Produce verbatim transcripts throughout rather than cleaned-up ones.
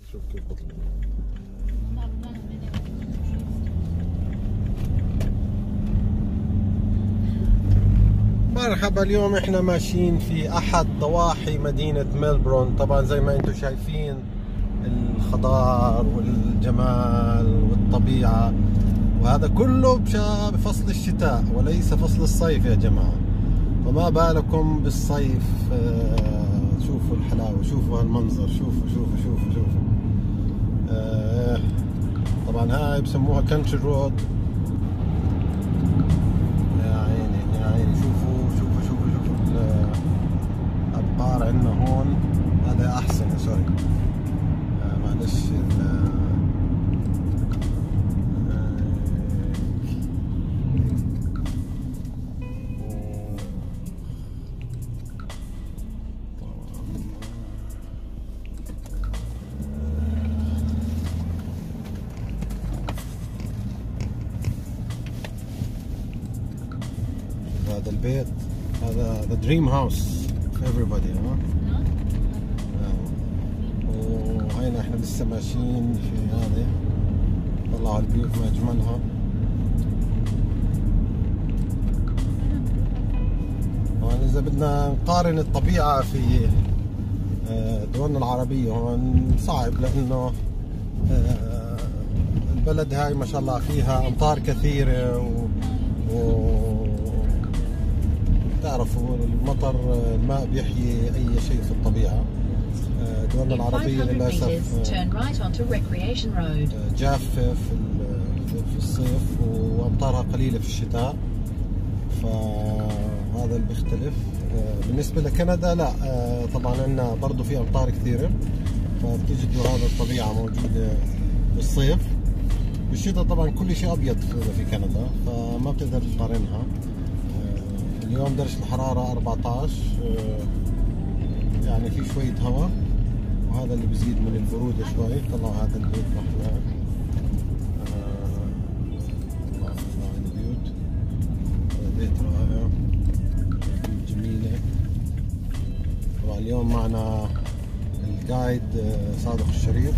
شوف كيف بطلع. مرحبا، اليوم احنا ماشيين في احد ضواحي مدينة ميلبورن. طبعا زي ما انتم شايفين الخضار والجمال والطبيعة، وهذا كله بفصل الشتاء وليس فصل الصيف يا جماعة. فما بالكم بالصيف. شوفوا الحلاوة، شوفوا هالمنظر، شوفوا شوفوا شوفوا شوفوا. طبعا هاي بسموها كانتري رود. يا عيني يا عيني، شوفوا شوفوا شوفوا شوفوا الأبقار عندنا هون. هذا أحسن، سوري معلش. هذا البيت، هذا the dream house for everybody. ها وهينا احنا لسه ماشيين في هذه. طلعوا البيوت ما اجملها. طبعا اذا بدنا نقارن الطبيعة في دولنا العربية هون صعب، لانه البلد هاي ما شاء الله فيها امطار كثيرة و, و... تعرفوا المطر، الماء بيحيي اي شيء في الطبيعه. دولنا العربيه للاسف جافه في الصيف وامطارها قليله في الشتاء، فهذا اللي بيختلف. بالنسبه لكندا لا، طبعا عندنا برضه في امطار كثيره، فبتجدوا هذا الطبيعه موجوده بالصيف. بالشتاء طبعا كل شيء ابيض في كندا، فما بتقدر تقارنها. اليوم درجة الحرارة أربعة عشر، يعني في شوية هواء، وهذا اللي بزيد من البرودة شوي. طلعوا هذا البيت رحنا طلعوا البيوت. بيت رائع، بيوت جميلة. طبعا اليوم معنا الجايد صادق الشريف.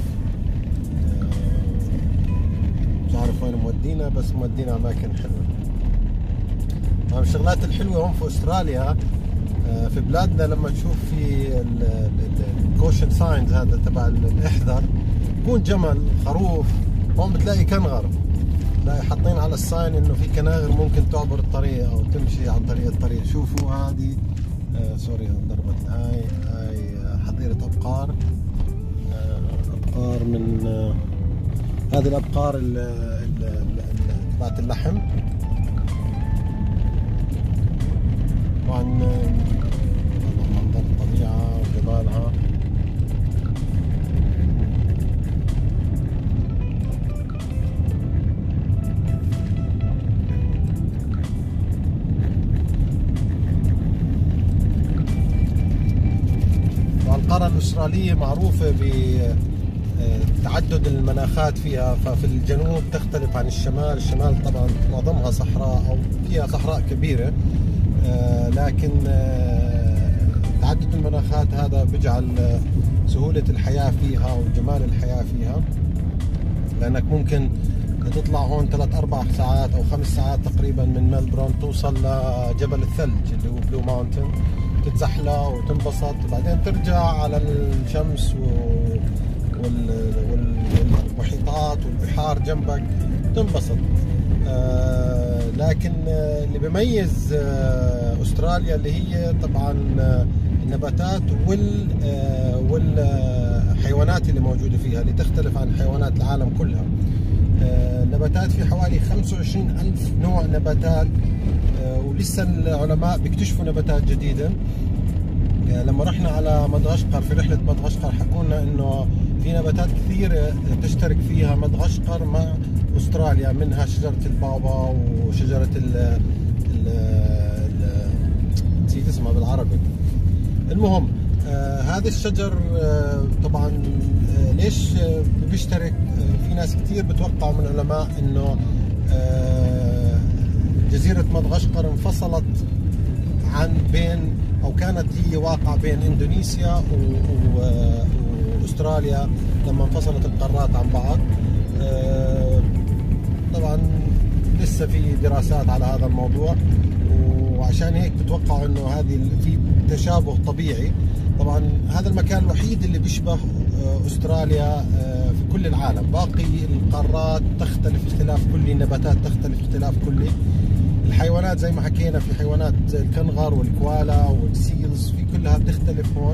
مش عارف وين مودينا، بس مودينا أماكن حلوة. من الشغلات الحلوة هون في استراليا، في بلادنا لما تشوف في الكوشن ساينز هذا تبع الاحذر، يكون جمل خروف، هون بتلاقي كنغر، بتلاقي حاطين على الساين انه في كناغر ممكن تعبر الطريق او تمشي عن طريق الطريق. شوفوا هذه آه سوري ضربت. هاي هاي حظيرة ابقار. آه ابقار من آه هذه الابقار تبعت اللحم. طبعا منظر الطبيعة وجمالها. القارة الأسترالية معروفة بتعدد المناخات فيها، ففي الجنوب تختلف عن الشمال. الشمال طبعا معظمها صحراء أو فيها صحراء كبيرة، آه لكن آه تعدد المناخات هذا بيجعل آه سهولة الحياة فيها وجمال الحياة فيها، لأنك ممكن تطلع هون ثلاث أربع ساعات أو خمس ساعات تقريبا من ميلبورن، توصل لجبل الثلج اللي هو بلو ماونتن، تتزحلق وتنبسط، وبعدين ترجع على الشمس والمحيطات والبحار جنبك تنبسط. آه لكن آه اللي بيميز آه استراليا اللي هي طبعا آه النباتات وال آه والحيوانات اللي موجوده فيها، اللي تختلف عن حيوانات العالم كلها. آه النباتات في حوالي خمسة وعشرين ألف نوع نباتات، آه ولسه العلماء بيكتشفوا نباتات جديده. آه لما رحنا على مدغشقر في رحله مدغشقر حكوا لنا انه في نباتات كثيره تشترك فيها مدغشقر مع استراليا، منها شجره البابا وشجره ال نسيت اسمها بالعربي. المهم آه هذا الشجر آه طبعا آه ليش آه بيشترك؟ آه في ناس كثير بتوقعوا من العلماء انه آه جزيره مدغشقر انفصلت عن بين او كانت هي واقعه بين اندونيسيا و, و أستراليا لما انفصلت القارات عن بعض. طبعا لسه في دراسات على هذا الموضوع، وعشان هيك بتوقعوا انه هذه في تشابه طبيعي. طبعا هذا المكان الوحيد اللي بيشبه أستراليا في كل العالم، باقي القارات تختلف اختلاف كلي، النباتات تختلف اختلاف كلي، الحيوانات زي ما حكينا في حيوانات الكنغر والكوالا والسيلز في كلها بتختلف هون.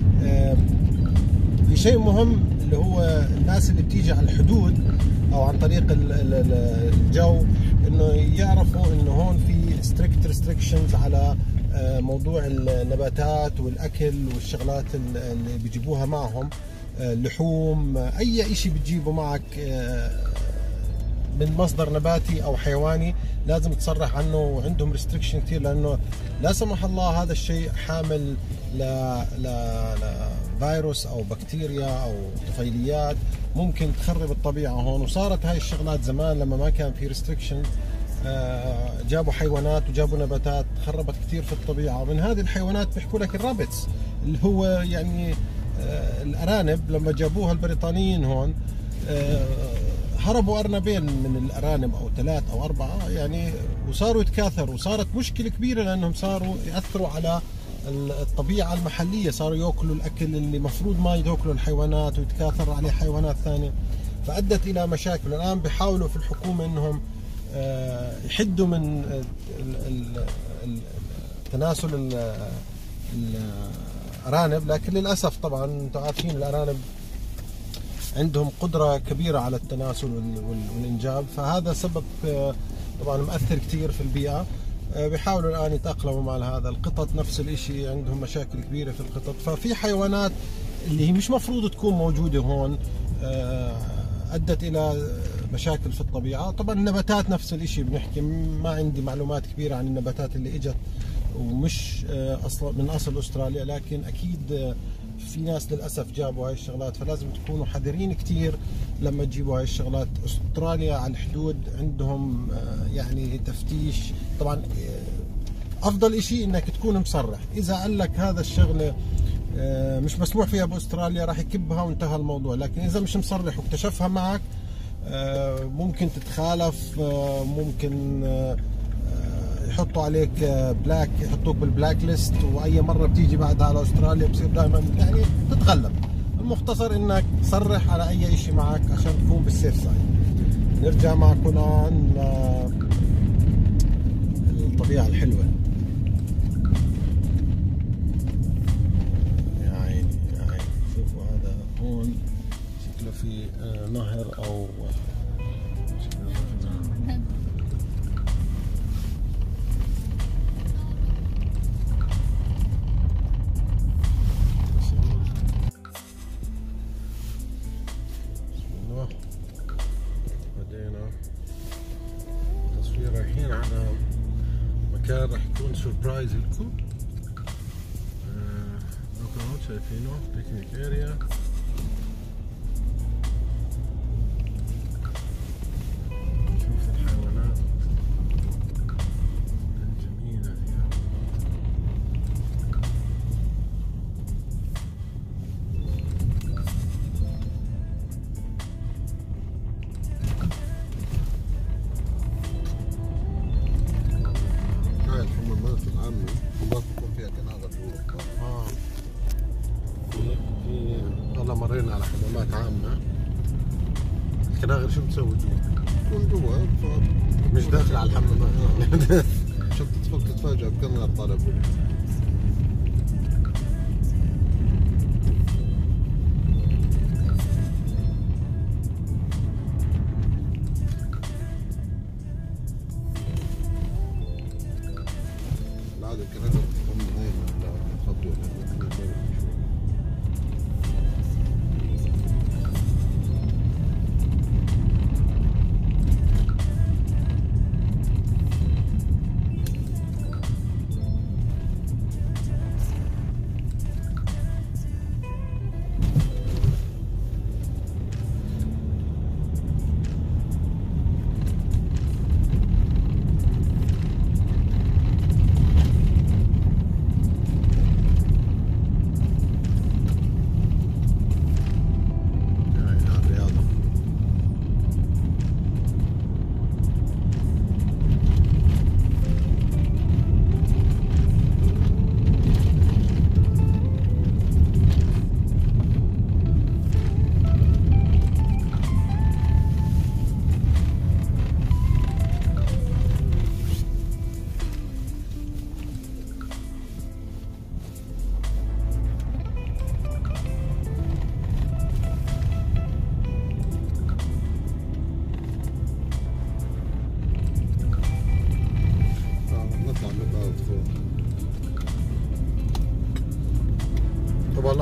في شيء مهم اللي هو الناس اللي بتيجي على الحدود او عن طريق الجو انه يعرفوا انه هون في ستريكت ريستريكشنز على موضوع النباتات والاكل والشغلات اللي بيجيبوها معهم، اللحوم، اي شيء بتجيبه معك من مصدر نباتي او حيواني لازم تصرح عنه، وعندهم ريستريكشن كثير، لانه لا سمح الله هذا الشيء حامل ل ل لفيروس او بكتيريا او طفيليات ممكن تخرب الطبيعه هون. وصارت هاي الشغلات زمان لما ما كان في ريستريكشن، جابوا حيوانات وجابوا نباتات خربت كثير في الطبيعه. ومن هذه الحيوانات بيحكوا لك الرابتس اللي هو يعني الارانب، لما جابوها البريطانيين هون هربوا أرنبين من الأرانب أو ثلاث أو أربعة يعني، وصاروا يتكاثروا، وصارت مشكلة كبيرة لأنهم صاروا يأثروا على الطبيعة المحلية، صاروا يأكلوا الأكل اللي مفروض ما يأكلوا الحيوانات ويتكاثر عليه حيوانات ثانية، فأدت إلى مشاكل. الآن بيحاولوا في الحكومة أنهم يحدوا من تناسل الأرانب، لكن للأسف طبعا أنتم عارفين الأرانب عندهم قدرة كبيرة على التناسل والإنجاب، فهذا سبب طبعا مؤثر كثير في البيئة. بيحاولوا الآن يتأقلموا مع هذا. القطط نفس الإشي، عندهم مشاكل كبيرة في القطط. ففي حيوانات اللي هي مش مفروض تكون موجودة هون أدت إلى مشاكل في الطبيعة. طبعا النباتات نفس الإشي، بنحكي ما عندي معلومات كبيرة عن النباتات اللي إجت ومش أصلا من أصل أستراليا، لكن أكيد في ناس للأسف جابوا هاي الشغلات، فلازم تكونوا حذرين كتير لما تجيبوا هاي الشغلات. أستراليا على الحدود عندهم يعني تفتيش. طبعا أفضل إشي إنك تكون مصرح، إذا قال لك هذا الشغلة مش مسموح فيها بأستراليا راح يكبها وانتهى الموضوع، لكن إذا مش مصرح واكتشفها معك ممكن تتخالف، ممكن يحطوا عليك بلاك، يحطوك بالبلاك ليست، واي مره بتيجي بعدها على استراليا بصير دائما يعني تتغلب. المختصر انك تصرح على اي شيء معك عشان تكون بالسيف سايد. نرجع معكم الان للطبيعه الحلوه. يا عيني يا عيني، شوفوا هذا هون شكله في نهر او رايحين على مكان راح يكون سربرايز لكم. آه شايفينه بيكنيك اريا. شوف الحيوانات الجميلة فيها. مرينا على حمامات عامة. الكناغر شو بتسوي جوا؟ تكون جوا مش داخل على الحمامات. شفت تفك تتفاجأ بكنغر طالع بولي. العادة الكناغر تكون دايما خطوة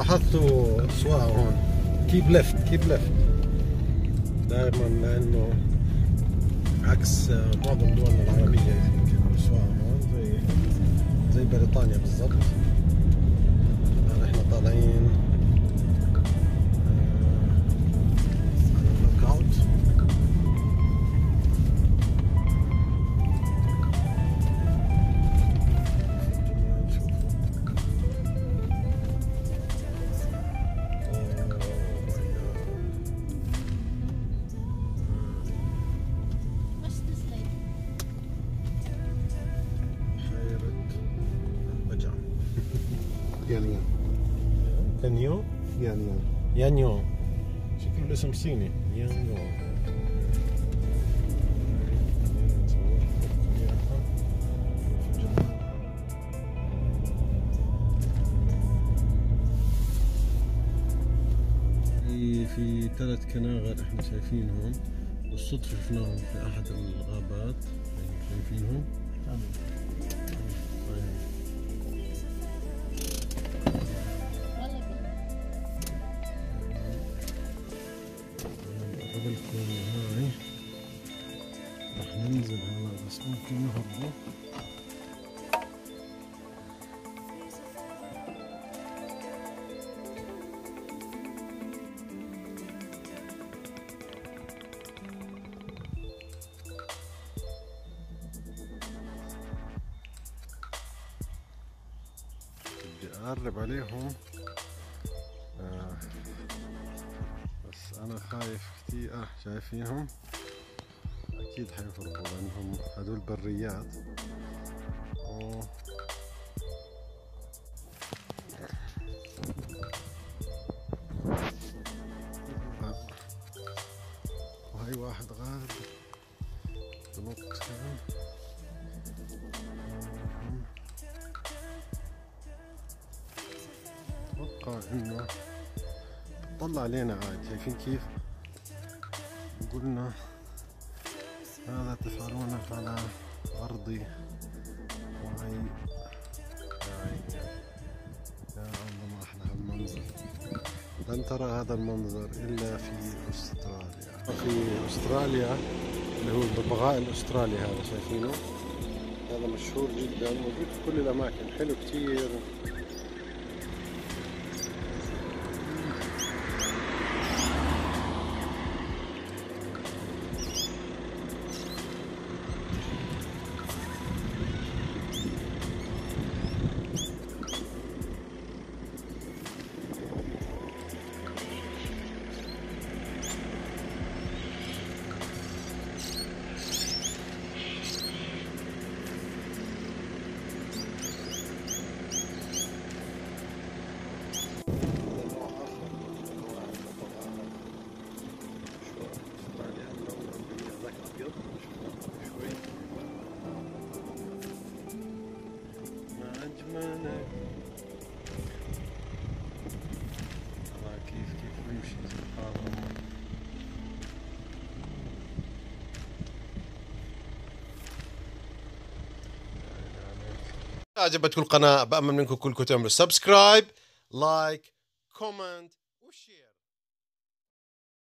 لاحظتوا سواقة هون كيب ليفت كيب ليفت دائما، لأنه عكس معظم دولنا العربية يمكن السواقة هون زي زي بريطانيا بالضبط. الآن احنا طالعين على اللوك اوت. يانيان يانيو يانيان يانيو شكله الاسم صيني يانيو. في في ثلاث كناغر احنا شايفينهم بالصدفة، شفناهم في احد الغابات شايفينهم. قبلكم هاي راح ننزل هلا بس ممكن نهربوا. بدي اقرب عليهم آه. بس انا خايف كتير. اه شايفينهم اكيد حيفرقوا لانهم هدول بريات. و... آه. وهي واحد غاد بنط كمان. اتوقع انه طلع علينا عاد. شايفين كيف قلنا هذا تفعلونه على أرضي وهي يا الله ما أحلى هالمنظر. لن ترى هذا المنظر إلا في أستراليا. في أستراليا اللي هو الببغاء الأسترالي هذا شايفينه، هذا مشهور جدا موجود في كل الأماكن، حلو كتير. كيف كيف بيمشي سبحان الله. عجبتكم القناة بأمل منكم كلكم تعملوا سبسكرايب لايك كومنت وشير.